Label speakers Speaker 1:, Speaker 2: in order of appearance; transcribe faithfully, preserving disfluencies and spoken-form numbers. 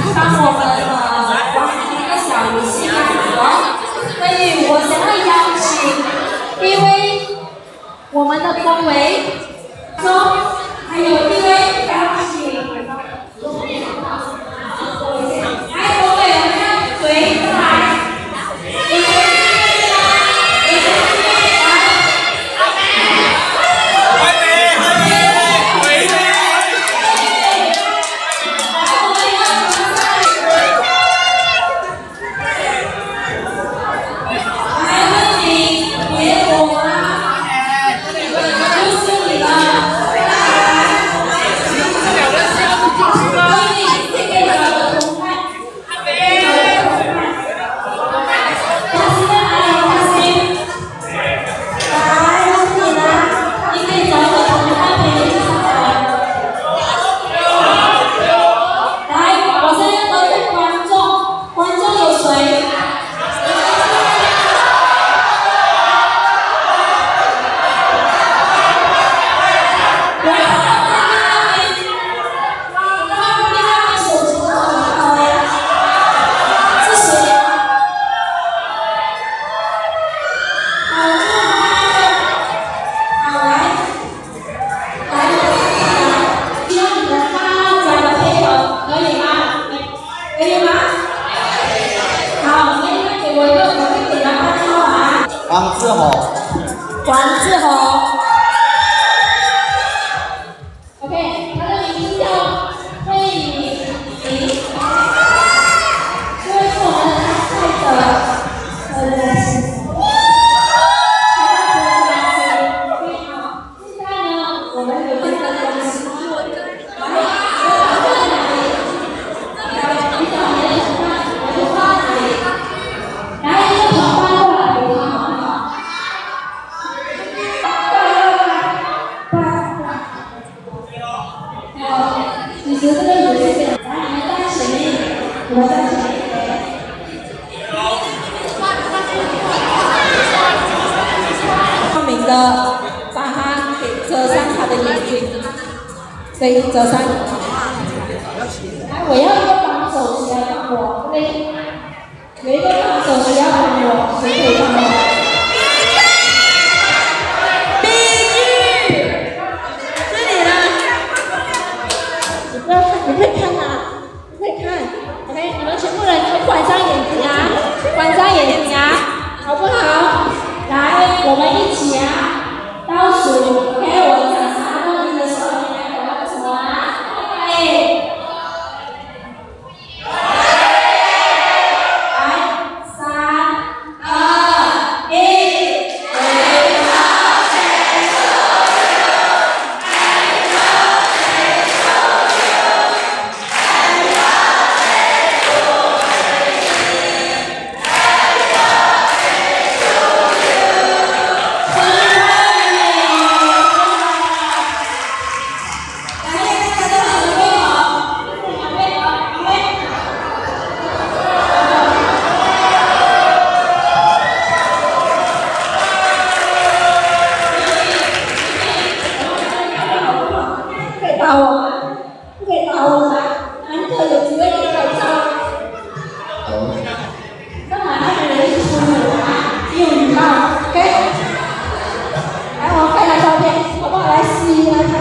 Speaker 1: 帮我们呃完成一个小游戏样子哦。所以我想要邀请第一位我们的龚维中，还有一位邀请，还有龚维我们要谁上来？有谁进来吗？有谁进来吗？
Speaker 2: 王志宏，
Speaker 1: 王志宏 ，OK， 他的名字叫魏以婷，这位是我们的参赛者，呃，非常好。现在呢，我们有这个东西，然后我在哪里？比较没人看，我就放哪里。来一个跑翻过来，我好不好？ 其实这个游戏简单，你们在前面，我们在前面。透明的，把它给遮上他的眼睛，对，遮上。来，我要一个帮手，谁来帮我？对，有一个帮手，谁要帮我？谁可以帮我？ 你会看啊，你会看 ，OK， 你们全部人都关上眼睛啊，关上眼睛啊，好不好？来，我们一起啊，倒数 ，OK， 我讲三个音的时候，你来我要什么啊？对。来，三、二、一。 打我吗？不可以打我吗？难得有机会跟你拍照。干嘛那个人一直说我啊？没有礼貌 ，OK？ 来，我们拍张照片，好不好？来，试一下。